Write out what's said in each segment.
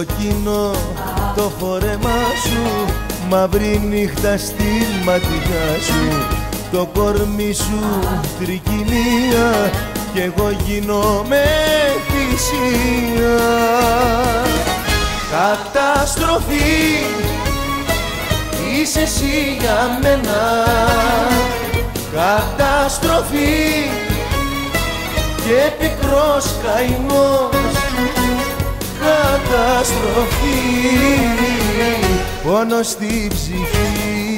Κοκκίνο το φόρεμά σου, μαύρη νύχτα στη ματιά σου, το κορμί σου τρικυμία κι εγώ γίνομαι θυσία. Καταστροφή είσαι εσύ για μένα, καταστροφή και πικρός καημός, καταστροφή, πόνο στη ψυχή.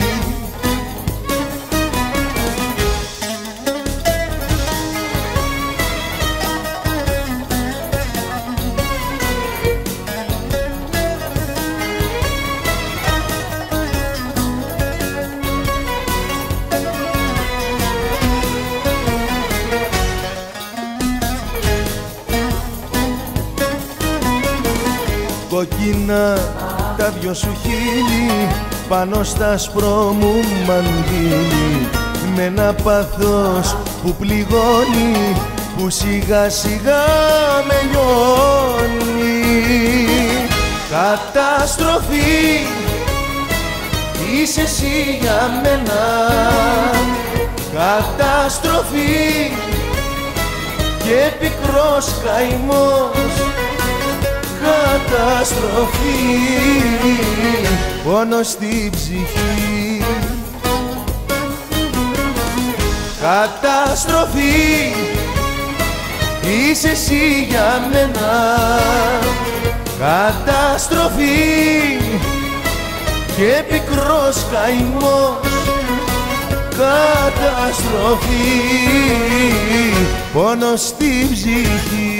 Κοκκίνα τα δυο σου χείλη πάνω στα άσπρο μου μαντίλι, με ένα πάθος που πληγώνει, που σιγά σιγά με λιώνει. Καταστροφή είσαι εσύ για μένα, καταστροφή και πικρός καημός, καταστροφή, πόνο στη ψυχή. Καταστροφή είσαι εσύ για μένα, καταστροφή και πικρός καημός, καταστροφή, πόνο στη ψυχή.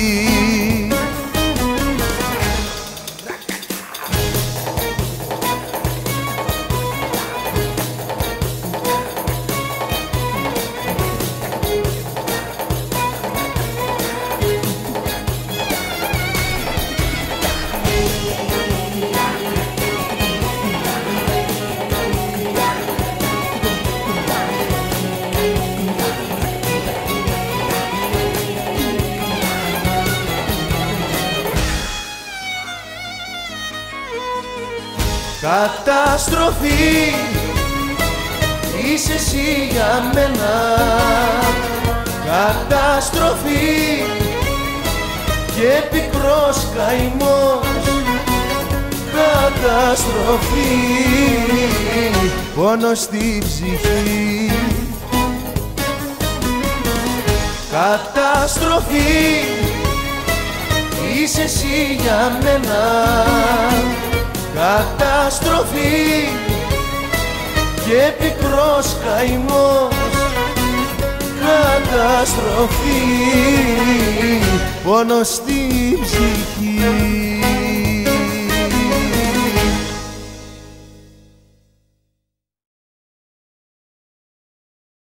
Καταστροφή είσαι εσύ για μένα, καταστροφή και πικρός καημός, καταστροφή, πόνο στη ψυχή. Καταστροφή είσαι εσύ για μένα, καταστροφή και πικρός καημός, καταστροφή, πόνο στη ψυχή.